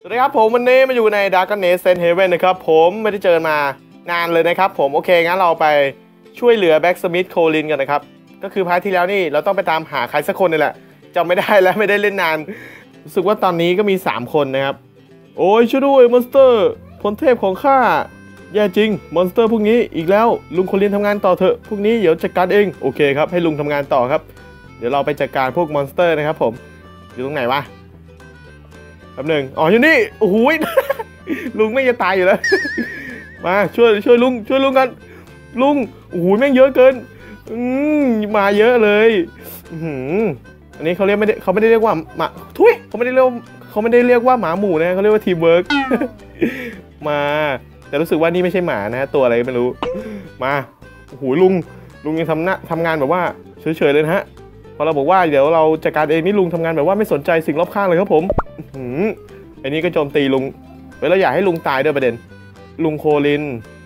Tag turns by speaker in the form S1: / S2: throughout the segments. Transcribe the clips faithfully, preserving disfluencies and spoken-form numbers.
S1: สวัสดีครับผมวันนี้มาอยู่ใน Dragon Age Zen Haven นะครับผมไม่ได้เจอมานานเลยนะครับผมโอเคงั้นเราไปช่วยเหลือแบ็กสมิธโคลินกันนะครับก็คือพาร์ทที่แล้วนี่เราต้องไปตามหาใครสักคนนี่แหละจำไม่ได้แล้วไม่ได้เล่นนานรู้สึกว่าตอนนี้ก็มีสามคนนะครับโอ้ยช่วยด้วยมอนสเตอร์พลเทพของข้าแย่จริงมอนสเตอร์พวกนี้อีกแล้วลุงโคลินทำงานต่อเถอะพวกนี้เดี๋ยวจัดการเองโอเคครับให้ลุงทำงานต่อครับเดี๋ยวเราไปจัดการพวกมอนสเตอร์นะครับผมอยู่ตรงไหนวะแป๊บหนึ่งอ๋ออยู่นี่โอ้โห ลุงไม่จะตายอยู่แล้ว มาช่วยช่วยลุงช่วยลุงกันลุงโอ้โหแม่งเยอะเกินอืมมาเยอะเลยอืมอันนี้เขาเรียกไม่ได้เขาไม่ได้เรียกว่าหมาทุยเขาไม่ได้เรียกเขาไม่ได้เรียกว่าหมาหมู่นะเขาเรียกว่าทีมเวิร์ก มาแต่รู้สึกว่านี่ไม่ใช่หมานะตัวอะไรไม่รู้มาโอ้โหลุงลุงยังทำหน้าทำงานแบบว่าเฉยๆเลยนะฮะพอเราบอกว่าเดี๋ยวเราจัดการเองนี่ลุงทำงานแบบว่าไม่สนใจสิ่งรอบข้างเลยครับผมอืมอันนี้ก็โจมตีลุงเวลาอยากให้ลุงตายด้วยประเด็นลุงโคลิน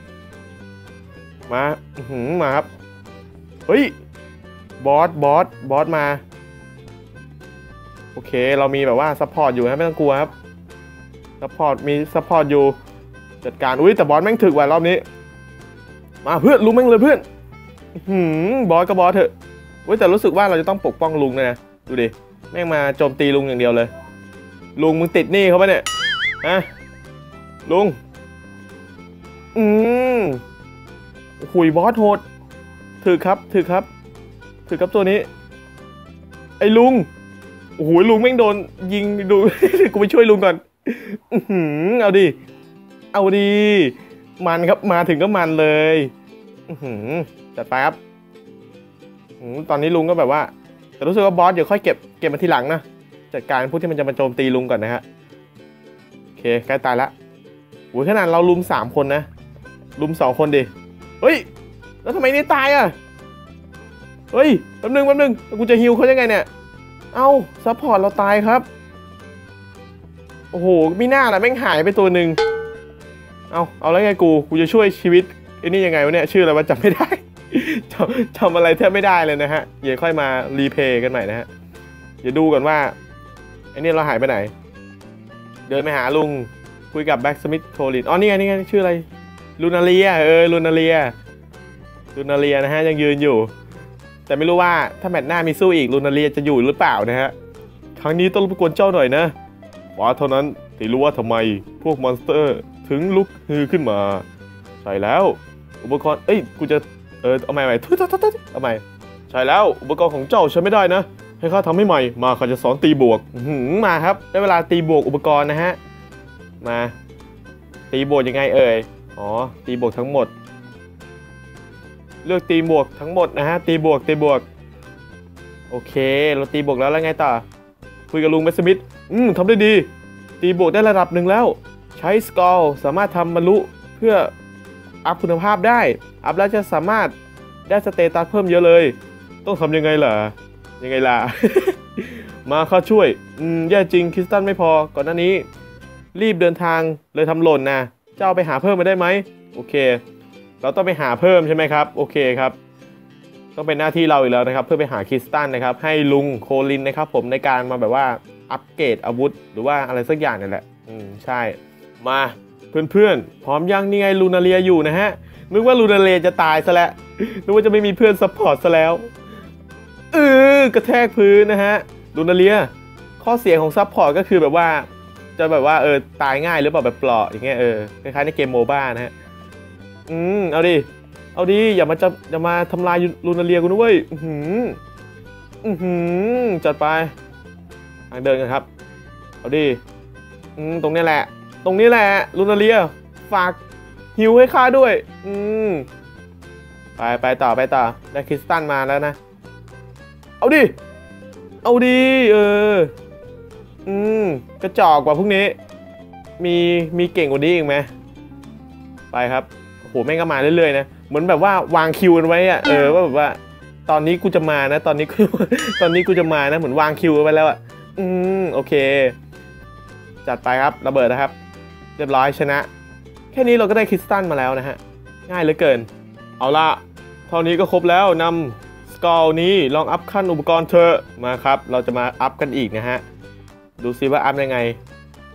S1: มาหืมมาครับเฮ้ยบอสบอสบอสมาโอเคเรามีแบบว่าซัพพอร์ตอยู่นะไม่ต้องกลัวครับซัพพอร์ตมีซัพพอร์ตอยู่จัดการอุ้ยแต่บอสแม่งถึกว่ะรอบนี้มาเพื่อนลุงแม่งเลยเพื่อนหืมบอสก็บอสเถอะอุ้ยแต่รู้สึกว่าเราจะต้องปกป้องลุงนะดูดิแม่งมาโจมตีลุงอย่างเดียวเลยลุงมึงติดหนี้เขาปะเนี่ยฮะลุงอืมหุยบอสโหดถือครับถือครับถือครับตัวนี้ไอ้ลุงโอ้โหลุงแม่งโดนยิงดู กูไปช่วยลุงก่อนอือเอาดิเอาดิมันครับมาถึงก็มันเลยอือจัดไปครับตอนนี้ลุงก็แบบว่าแต่รู้สึกว่าบอสเดี๋ยวค่อยเก็บเก็บมาทีหลังนะจัดการพวกที่มันจะมาโจมตีลุงก่อนนะฮะโอเคใกล้ตายละโอ้ยขนาดเราลุมสามคนนะลุมสองคนดิเฮ้ยแล้วทำไมนี่ตายอ่ะเฮ้ยแป๊บนึงแป๊บนึงกูจะฮิวเขายังไงเนี่ยเอ้าซัพพอร์ตเราตายครับโอ้โหมีหน้าแหละแม่งหายไปตัวหนึ่งเอาเอาแล้วไงกูกูจะช่วยชีวิตไอ้นี่ยังไงวะเนี่ยชื่ออะไรวะจำไม่ได้ จำจำอะไรแทบไม่ได้เลยนะฮะเดี๋ยวค่อยมารีเพย์กันใหม่นะฮะเดี๋ยวดูก่อนว่าไอ้นี่เราหายไปไหนเดินไปหาลุงคุยกับแบ็กสมิธโคลินอ๋อนี่ไงนี่ไงชื่ออะไรลูนาเลียเออลูนาเลียลูนาเลียนะฮะยังยืนอยู่แต่ไม่รู้ว่าถ้าแมตช์หน้ามีสู้อีกลูนาเลียจะอยู่หรือเปล่านะฮะครั้งนี้ต้องรบกวนเจ้าหน่อยนะว่าเท่านั้นที่รู้ว่าทำไมพวกมอนสเตอร์ถึงลุกฮือขึ้นมาใช่แล้วอุปกรณ์เอ้ยกูจะเออเอาใหม่ใหม่ทุยทุยทุยเอาใหม่ใช่แล้วอุปกรณ์ของเจ้าใช้ไม่ได้นะให้ข้าทำให้ใหม่มาข้าจะสอนตีบวกมาครับได้เวลาตีบวกอุปกรณ์นะฮะมาตีบวกยังไงเอ่ยอ๋อตีบวกทั้งหมดเลือกตีบวกทั้งหมดนะฮะตีบวกตีบวกโอเคเราตีบวกแล้วแล้วไงต่อคุยกับลุงแมสมิธอืมทำได้ดีตีบวกได้ระดับหนึ่งแล้วใช้สกอลสามารถทำบรรลุเพื่ออัพคุณภาพได้อัพแล้วจะสามารถได้สเตตัสเพิ่มเยอะเลยต้องทำยังไงล่ะยังไงล่ะ มาข้าช่วยอืมแย่จริงคริสตันไม่พอก่อนหน้านี้รีบเดินทางเลยทำหล่นนะเจ้าไปหาเพิ่มมาได้ไหมโอเคเราต้องไปหาเพิ่มใช่ไหมครับโอเคครับต้องเป็นหน้าที่เราอีกแล้วนะครับเพื่อไปหาคริสตันนะครับให้ลุงโคลินนะครับผมในการมาแบบว่าอัปเกรดอาวุธหรือว่าอะไรสักอย่างนี่แหละอืมใช่มาเพื่อนๆพร้อมยังนี่ไงลูนาเลียอยู่นะฮะนึกว่าลูนาเลียจะตายซะแล้วนึกว่าจะไม่มีเพื่อนซัพพอร์ตซะแล้วเออกระแทกพื้นนะฮะลูนาเลียข้อเสียของซัพพอร์ตก็คือแบบว่าจะแบบว่าเออตายง่ายหรือเปล่าแบบเปราะอย่างเงี้ยเออคล้ายๆในเกมโมบ้านะฮะอืมเอาดิเอาดิอย่ามาจะอย่ามาทำลายลูนาเลียกูนะเว้ยอือหืออือหือจัดไปทางเดินกันครับเอาดิอืมตรงนี้แหละตรงนี้แหละลูนาเลียฝากฮิวให้ข้าด้วยอืมไปไปต่อไปต่อได้คริสตันมาแล้วนะเอาดิเอาดิเอออืมกระจอกกว่าพวกนี้มีมีเก่งกว่านี้อีกไหมไปครับโอ้โหแม่งก็มาเรื่อยๆนะเหมือนแบบว่าวางคิวกันไว้อะเออว่าแบบว่าตอนนี้กูจะมานะตอนนี้ตอนนี้กูจะมานะเหมือนวางคิวไว้แล้วอะอืมโอเคจัดไปครับระเบิดนะครับเรียบร้อยชนะแค่นี้เราก็ได้คริสตัลมาแล้วนะฮะง่ายเหลือเกินเอาละเท่านี้ก็ครบแล้วนำสกอลนี้ลองอัพขั้นอุปกรณ์เธอมาครับเราจะมาอัพกันอีกนะฮะดูซิว่าอัพยังไงอัพ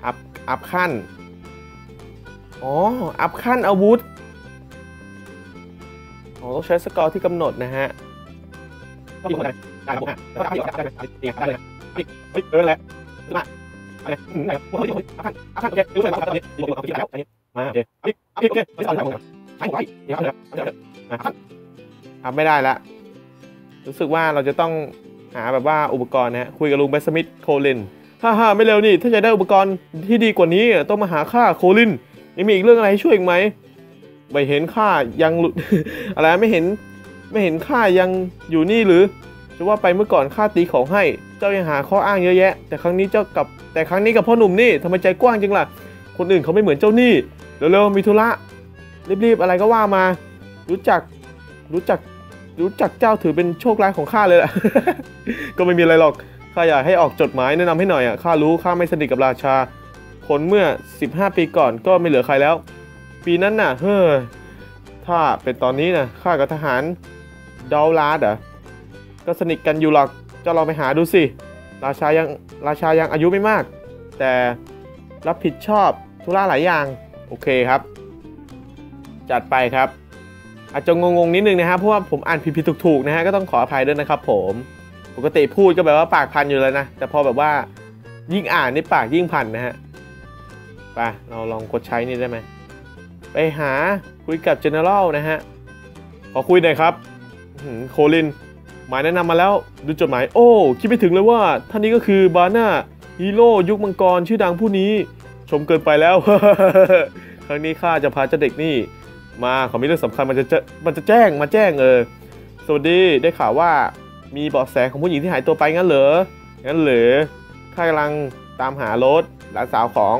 S1: อัพขั้นอ๋ออัพขั้นอาวุธอ๋อต้องใช้สกอร์ที่กำหนดนะฮะก็มีคนได้ได้ผมอ่ะแล้วก็ทำได้ได้ได้เลยเฮ้ยเออแหละขึ้นมาอะไรอืมไหนโอ้ยอัพขั้นอัพขั้นโอเครู้เลยว่าตอนนี้ดีกว่าที่แล้วอันนี้มาโอเคโอเคโอเคไม่ต้องทำใช้หัวเดี๋ยวเดี๋ยวเดี๋ยวอ่ะขั้นทำไม่ได้ละรู้สึกว่าเราจะต้องหาแบบว่าอุปกรณ์นะฮะคุยกับลุงเบสมิธโคลินฮ่าฮ่าไม่เร็วนี่ถ้าจะได้อุปกรณ์ที่ดีกว่านี้ต้องมาหาข้าโคลินยังมีอีกเรื่องอะไรให้ช่วยอีกไหมไม่เห็นข้ายังอะไรไม่เห็นไม่เห็นข้ายังอยู่นี่หรือจะว่าไปเมื่อก่อนข้าตีของให้เจ้ายังหาข้ออ้างเยอะแยะแต่ครั้งนี้เจ้ากับแต่ครั้งนี้กับพ่อหนุ่มนี่ทำไมใจกว้างจังล่ะคนอื่นเขาไม่เหมือนเจ้านี่เร็วๆมีธุระรีบๆอะไรก็ว่ามารู้จักรู้จักรู้จักเจ้าถือเป็นโชคร้ายของข้าเลยแหละ ก็ไม่มีอะไรหรอกข้าอยากให้ออกจดหมายแนะนำให้หน่อยอ่ะข้ารู้ข้าไม่สนิทกับราชาคนเมื่อสิบห้าปีก่อนก็ไม่เหลือใครแล้วปีนั้นน่ะเฮ้อถ้าเป็นตอนนี้นะข้ากับทหารดาวลาดอ่ะก็สนิทกันอยู่หรอกเจ้าลองไปหาดูสิราชายังราชายังอายุไม่มากแต่รับผิดชอบธุระหลายอย่างโอเคครับจัดไปครับอาจจะงงๆนิดนึงนะครับเพราะว่าผมอ่านผิดๆถูกๆนะฮะก็ต้องขออภัยด้วยนะครับผมปกติพูดก็แบบว่าปากพันอยู่แล้วนะแต่พอแบบว่ายิ่งอ่านนี่ปากยิ่งพันนะฮะไปเราลองกดใช้นี่ได้ไหมไปหาคุยกับ General นะฮะขอคุยหน่อยครับโคลินหมายแนะนำมาแล้วดูจดหมายโอ้คิดไม่ถึงเลยว่าท่านนี้ก็คือบาน่าฮีโร่ยุคมังกรชื่อดังผู้นี้ชมเกินไปแล้ว ครั้งนี้ข้าจะพาเจ้าเด็กนี่มาเขามีเรื่องสำคัญมันจะมันจะแจ้งมาแจ้งเออสวัสดีได้ข่าวว่ามีเบาะแสของผู้หญิงที่หายตัวไปงั้นเหรองั้นเหรอข้ากำลังตามหารถหลานสาวของ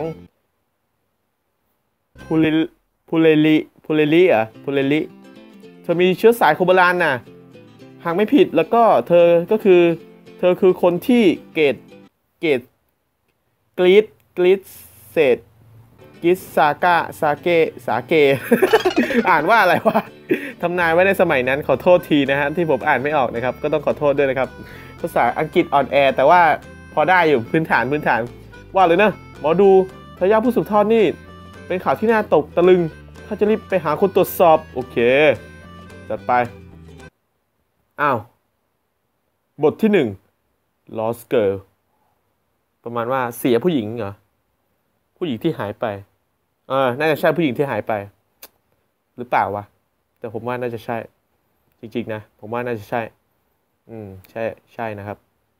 S1: พูเลพูเลลิพูเลลิอ่ะพูเลลิเธอมีเชื้อสายโคบาลานน่ะหากไม่ผิดแล้วก็เธอก็คือเธอคือคนที่เกตเกตกรีดกรีดเศษกิสซากะซาเกะสาเก อ่านว่าอะไรวะทำนายไว้ในสมัยนั้นขอโทษทีนะฮะที่ผมอ่านไม่ออกนะครับก็ต้องขอโทษด้วยนะครับภาษาอังกฤษอ่อนแอแต่ว่าพอได้อยู่พื้นฐานพื้นฐานว่าเลยนะหมอดูทายาทผู้สืบทอดนี่เป็นข่าวที่น่าตกตะลึงถ้าจะรีบไปหาคนตรวจสอบโอเคจัดไปอ้าวบทที่หนึ่ง Lost Girl ประมาณว่าเสียผู้หญิงเหรอผู้หญิงที่หายไปเออน่าจะใช่ผู้หญิงที่หายไปหรือเปล่าวะแต่ผมว่าน่าจะใช่จริงๆนะผมว่าน่าจะใช่อืมใช่ใช่นะครับ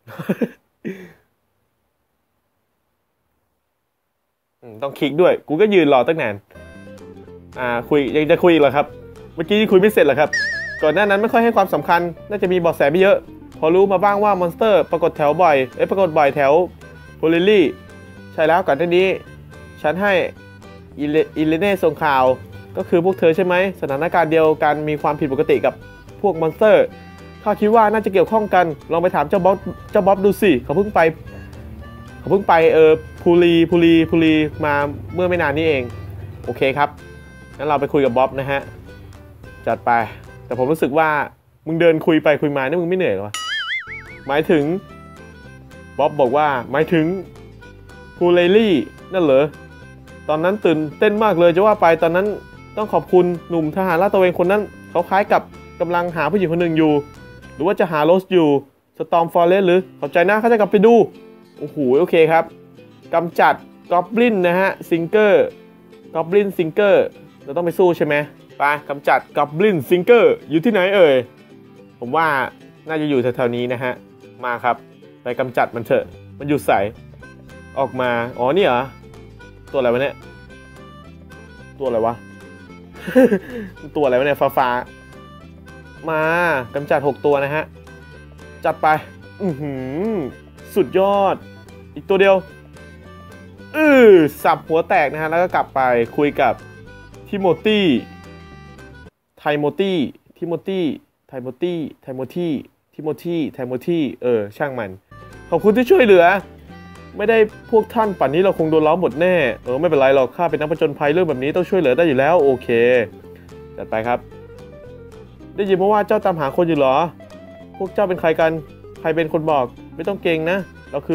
S1: ต้องคลิกด้วยกูก็ยืนรอตั้งนานอ่าคุยยังจะคุยอีกเหรอครับเมื่อกี้คุยไม่เสร็จเหรอครับก่อนหน้านั้นไม่ค่อยให้ความสำคัญน่าจะมีเบาะแสไม่เยอะพอรู้มาบ้างว่ามอนสเตอร์ปรากฏแถวบ่อยเอ้ยปรากฏบ่อยแถวโพลิลี่ใช่แล้วก่อนหน้านี้ฉันให้อิเลเน่ส่งข่าวก็คือพวกเธอใช่ไหมสถานการณ์เดียวกันมีความผิดปกติกับพวกมอนสเตอร์ข้าคิดว่าน่าจะเกี่ยวข้องกันลองไปถามเจ้าบ๊อบเจ้าบ๊อบดูสิเขาเพิ่งไปเขาเพิ่งไปเออพูลีพูลีพูลีมาเมื่อไม่นานนี้เองโอเคครับงั้นเราไปคุยกับบ๊อบนะฮะจัดไปแต่ผมรู้สึกว่ามึงเดินคุยไปคุยมานี่มึงไม่เหนื่อยหรอวะหมายถึงบ๊อบบอกว่าหมายถึงพูเลลี่นั่นเหรอตอนนั้นตื่นเต้นมากเลยจะว่าไปตอนนั้นต้องขอบคุณหนุ่มทหารลาดตระเวนคนนั้นเขาคล้ายกับกำลังหาผู้หญิงคนหนึ่งอยู่หรือว่าจะหาโรสอยู่สตอร์มฟอเรสหรือขอบใจนะเขาจะกลับไปดูโอ้โหโอเคครับกำจัดกอบลินนะฮะซิงเกอร์กอบลินซิงเกอร์เราต้องไปสู้ใช่ไหมไปกำจัดกอบลินซิงเกอร์อยู่ที่ไหนเอ่ยผมว่าน่าจะอยู่แถวๆนี้นะฮะมาครับไปกำจัดมันเถอะมันอยู่ใสออกมาอ๋อนี่เหรอตัวอะไรวะเนี่ยตัวอะไรวะ ตัวอะไรวะเนี่ยฟ้าฟ้ามากำจัดหกตัวนะฮะจัดไปอือหือสุดยอดอีกตัวเดียวอือสับหัวแตกนะฮะแล้วก็กลับไปคุยกับทิโมธีไทโมธีทิโมธีไทโมธีไทโมธีทิโมธีไทโมธีเออช่างมันขอบคุณที่ช่วยเหลือไม่ได้พวกท่านป่านนี้เราคงโดนล้อมหมดแน่เออไม่เป็นไรหรอกข้าเป็นนักผจญภัยเรื่องแบบนี้ต้องช่วยเหลือได้อยู่แล้วโอเคจัดไปครับได้ยินมาว่าเจ้าตามหาคนอยู่เหรอพวกเจ้าเป็นใครกันใครเป็นคนบอกไม่ต้องเกรงนะเราคือ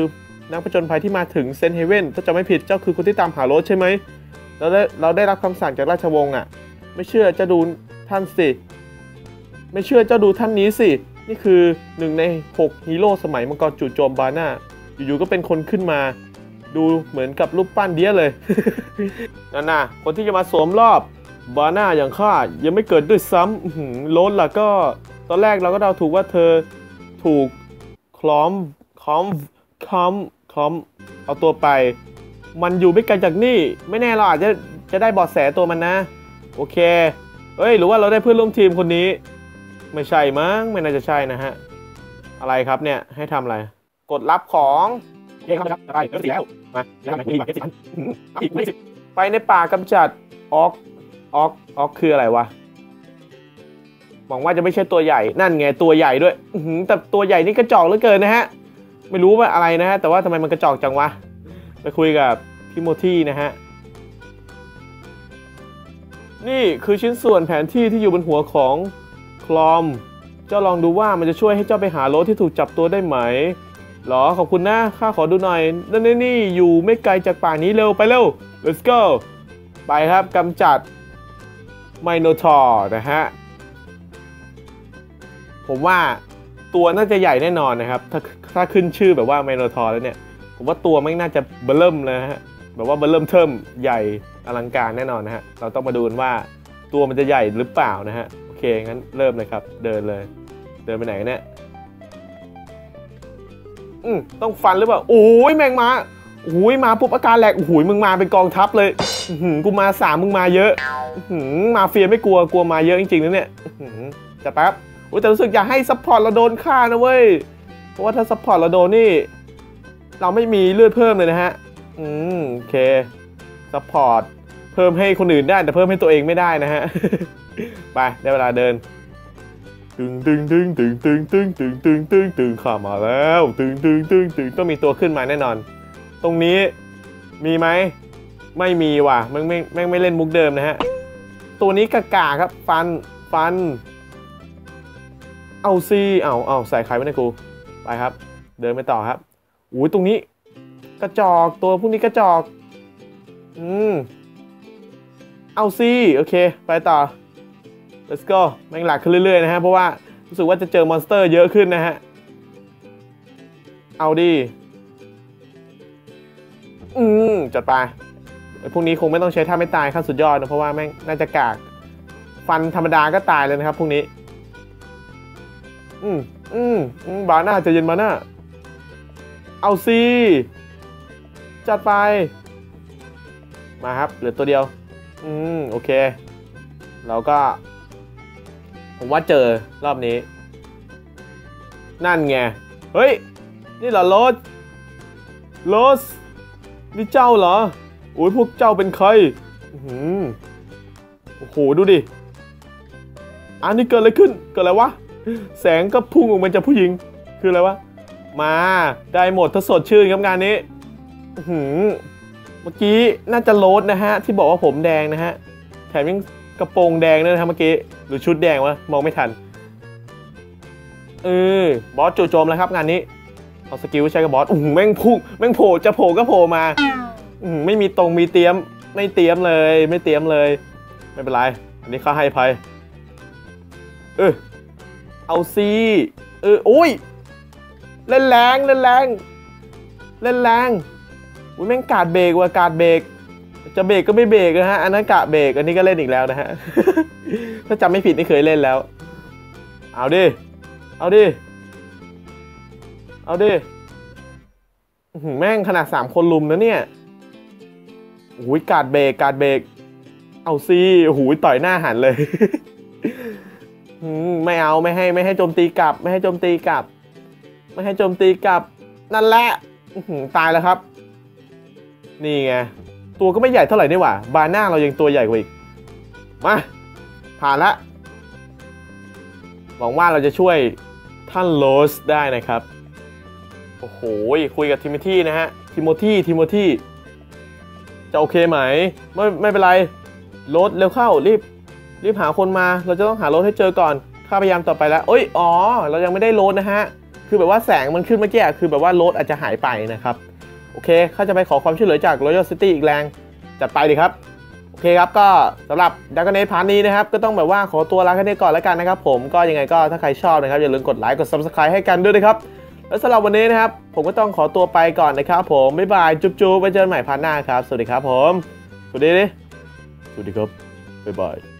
S1: นักผจญภัยที่มาถึงเซนเฮเว่นถ้าจะไม่ผิดเจ้าคือคนที่ตามหาโรสใช่ไหมเราได้เราได้รับคำสั่งจากราชวงศ์อ่ะไม่เชื่อจะดูท่านสิไม่เชื่อเจ้าดูท่านนี้สินี่คือหนึ่งในหกฮีโร่สมัยมังกรจู่โจมบาน่าอยู่ๆก็เป็นคนขึ้นมาดูเหมือนกับรูปปั้นเดียเลย นั่นน่ะคนที่จะมาสวมรอบบาน่าอย่างข้ายังไม่เกิดด้วยซ้ำโรสล่ะก็ตอนแรกเราก็เดาถูกว่าเธอถูกคล้อมคล้อมคล้อมคล้อมเอาตัวไปมันอยู่ไม่ไกลจากนี่ไม่แน่เราอาจจะจะได้เบาะแสตัวมันนะโอเคเอ้ยหรือว่าเราได้เพื่อนร่วมทีมคนนี้ไม่ใช่มั้งไม่น่าจะใช่นะฮะอะไรครับเนี่ยให้ทำอะไรกดรับของโอเคครับไปเริ่มสิแล้วมาแล้วไหนมีบัตรเจ็ดสิบอีกไม่สิบไปในป่ากำจัดออกออกออกคืออะไรวะหวังว่าจะไม่ใช่ตัวใหญ่นั่นไงตัวใหญ่ด้วยแต่ตัวใหญ่นี่กระจอกเหลือเกินนะฮะไม่รู้ว่าอะไรนะฮะแต่ว่าทำไมมันกระจอกจังวะไปคุยกับทิโมธีนะฮะนี่คือชิ้นส่วนแผนที่ที่อยู่บนหัวของคลอมเจ้าลองดูว่ามันจะช่วยให้เจ้าไปหาโรสที่ถูกจับตัวได้ไหมหรอขอบคุณนะข้าขอดูหน่อยนั่นนี่อยู่ไม่ไกลจากป่านี้เร็วไปเร็ว let's go ไปครับกำจัดไมโนทอร์นะฮะผมว่าตัวน่าจะใหญ่แน่นอนนะครับถ้าถ้าขึ้นชื่อแบบว่าไมโนทอร์แล้วเนี่ยผมว่าตัวไม่น่าจะเบลเริ่มเลยฮะแบบว่าเบลเริ่มเทิมใหญ่อลังการแน่นอนนะฮะเราต้องมาดูกันว่าตัวมันจะใหญ่หรือเปล่านะฮะโอเคงั้นเริ่มเลยครับเดินเลยเดินไปไหนเนี่ยอืมต้องฟันหรือเปล่าโอ้ยแมงมาโอ้ยมาปุ๊บอาการแหลกโอ้ยมึงมาเป็นกองทัพเลยกูมาสามมึงมาเยอะมาเฟียไม่กลัวกลัวมาเยอะจริงๆนะเนี่ยจะแป๊บโอ้ยแต่รู้สึกอยากให้ซัพพอร์ตเราโดนฆ่านะเว้ยเพราะว่าถ้าซัพพอร์ตเราโดนนี่เราไม่มีเลือดเพิ่มเลยนะฮะอืมโอเคซัพพอร์ตเพิ่มให้คนอื่นได้แต่เพิ่มให้ตัวเองไม่ได้นะฮะไปได้เวลาเดินตึงตึงตึงตึงตึงตึงตึงตึงตึงตึงข้ามาแล้วตึงตึงตึงตึงต้องมีตัวขึ้นมาแน่นอนตรงนี้มีไหมไม่มีว่ะแม่งไม่แม่งไม่เล่นมุกเดิมนะฮะตัวนี้กากาครับฟันฟันเอาซีเอาเอาใส่ไข่ไว้ในกูไปครับเดินไปต่อครับอุ้ยตรงนี้กระจอกตัวพวกนี้กระจอกอืมเอาซีโอเคไปต่อ let's go แม่งหลักขึ้นเรื่อยๆนะฮะเพราะว่ารู้สึกว่าจะเจอมอนสเตอร์เยอะขึ้นนะฮะเอาดิอืมจัดไปพวกนี้คงไม่ต้องใช้ท่าไม่ตายขั้นสุดยอดนะเพราะว่าแม่งน่าจะกากฟันธรรมดาก็ตายเลยนะครับพวกนี้อืมอืมบาน่าจะเย็นบาน่าเอาซีจัดไปมาครับเหลือตัวเดียวอืมโอเคเราก็ผมว่าเจอรอบนี้นั่นไงเฮ้ยนี่เหรอโรสโรสนี่เจ้าเหรอโอ้ยพวกเจ้าเป็นใครอืมโอ้โหดูดิอันนี้เกิดอะไรขึ้นเกิดอะไรวะแสงก็พุ่งออกมาจากผู้หญิงคืออะไรวะมาได้หมดถ้าสดชื่นครับงานนี้หืมเมื่อกี้น่าจะโรสนะฮะที่บอกว่าผมแดงนะฮะแถมยังกระโปรงแดงด้วยนะครับเมื่อกี้หรือชุดแดงวะมองไม่ทันเออบอสจู่โจมแล้วครับงานนี้เอาสกิลใช้กับบอสอู้แม่งพุ่งแม่งโผล่จะโผล่ก็โผล่มาอืไม่มีตรงมีเตรียมไม่เตรียมเลยไม่เตรียมเลยไม่เป็นไรอันนี้ข้าให้ภัยเออเอาซีเออโอ้ยเล่นแรงเล่นแรงเล่นแรงอุ้ยแม่งกาดเบรกว่ะกาดเบรกจะเบรกก็ไม่เบรกนะฮะอันนั้นกะเบรกอันนี้ก็เล่นอีกแล้วนะฮะ ถ้าจำไม่ผิดนี่เคยเล่นแล้วเอาดิเอาดิเอาดิแม่งขนาดสามคนลุมนะเนี่ยโอ้ยกาดเบรกกาดเบรกเอาซีโอ้โหต่อยหน้าหันเลย ไม่เอาไม่ให้ไม่ให้โจมตีกลับไม่ให้โจมตีกลับไม่ให้โจมตีกลับนั่นแหละตายแล้วครับนี่ไงตัวก็ไม่ใหญ่เท่าไหร่นี่หว่าบาน่าเรายังตัวใหญ่กว่าอีกมาผ่านละหวังว่าเราจะช่วยท่านโรสได้นะครับโอ้โหคุยกับทิโมธีนะฮะทิโมธีทิโมธีจะโอเคไหมไม่ไม่เป็นไรโรสเร็วเข้ารีบรีบหาคนมาเราจะต้องหาโรสให้เจอก่อนข้าพยายามต่อไปแล้วเอ้ยอ๋อเรายังไม่ได้โรสนะฮะคือแบบว่าแสงมันขึ้นเมื่อกี้คือแบบว่าโรสอาจจะหายไปนะครับอเคเขาจะไปขอความช่วยเหลือจาก Royal City อีกแรงจัดไปดิครับโอเคครับก็สำหรับดักกเนทพาร์ทนี้นะครับก็ต้องแบบว่าขอตัวลาแค่นี้ก่อนแล้วกันนะครับผมก็ยังไงก็ถ้าใครชอบนะครับอย่าลืมกดไลค์กด ซับสไครบ์ ให้กันด้วยนะครับแล้วสำหรับวันนี้นะครับผมก็ต้องขอตัวไปก่อนนะครับผมบ๊ายบายจุ๊บๆไว้เจอกันใหม่พาร์ทหน้าครับสวัสดีครับผมสวัสดีดิสวัสดีครับบ๊ายบาย